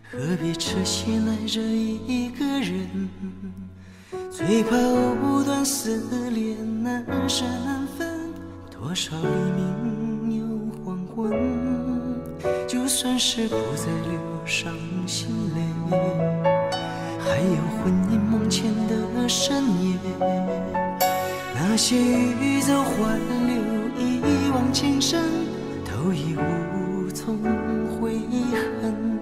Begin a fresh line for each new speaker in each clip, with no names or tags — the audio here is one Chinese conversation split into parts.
何必痴心爱着一个人？最怕藕断丝连，难舍难分。多少黎明又黄昏，就算是不再流伤心泪，还有魂萦梦牵的深夜。那些欲走还留，一往情深，都已无从悔恨。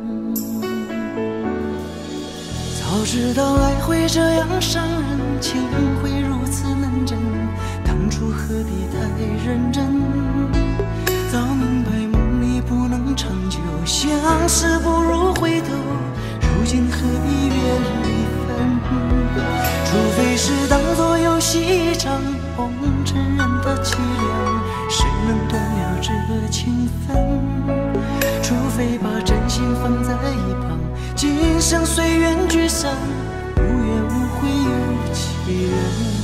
早知道爱会这样伤人，情会如此难枕，当初何必太认真？早明白梦里不能长久，相思不如回头，如今何必怨离分？除非是当作游戏一场，红尘人的凄凉，谁能断了这情分？除非把真心放在一旁，今生随缘聚散，无怨无悔有其人。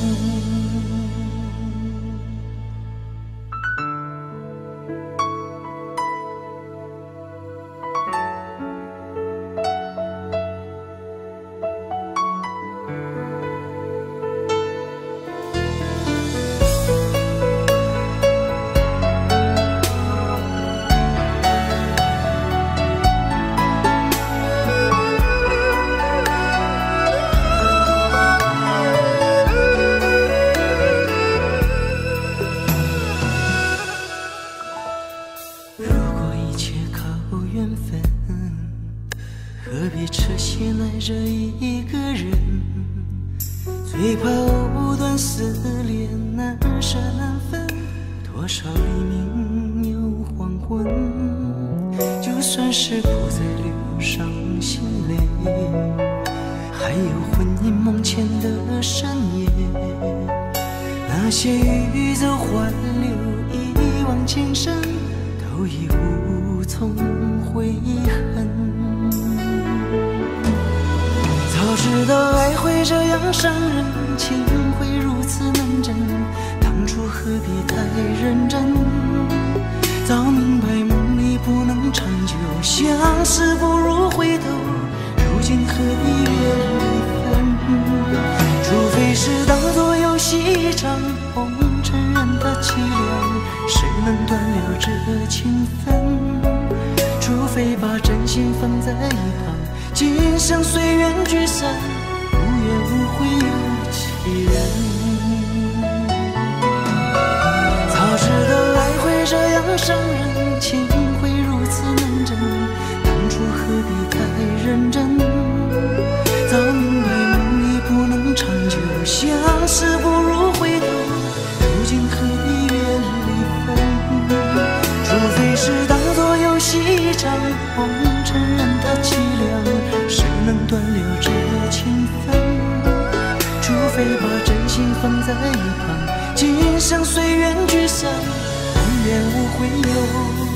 何必痴心爱着一个人？最怕藕断丝连，难舍难分。多少黎明又黄昏，就算是不再流伤心泪，还有魂萦梦牵的深夜。那些欲走还留，一往情深，都已无从悔恨。早知道爱会这样伤人，情会如此难枕，当初何必太认真？早明白梦里不能长久，相思不如回头，如今何必怨离分？除非是当作游戏一场，红尘人的凄凉，谁能断了这情分？除非把真心放在一旁，今生随缘聚散，无怨无悔有其人。早知道爱会这样伤人，情会如此难枕，当初何必太认真？早明白梦里不能长久，相思不如回头，如今何必怨离分？除非是当作游戏一场，红尘人的凄凉，谁能断了这情分？除非把真心放在一旁，今生随缘聚散，无怨无悔有